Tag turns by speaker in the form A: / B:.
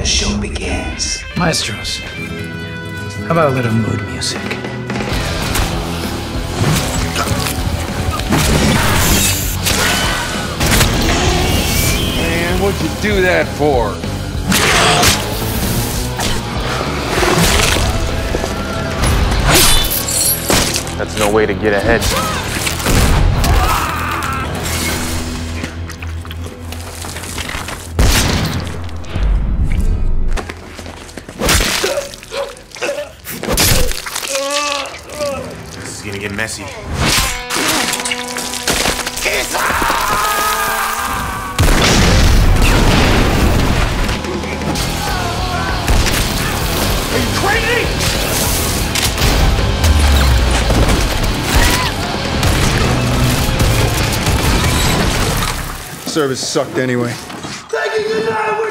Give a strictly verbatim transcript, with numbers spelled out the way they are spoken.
A: show begins.
B: Maestros, how about a little mood music?
C: Man, what'd you do that for?
D: That's no way to get ahead.
E: This is gonna get messy.
C: Are you crazy?
F: Service sucked anyway.
A: Thank you, good night.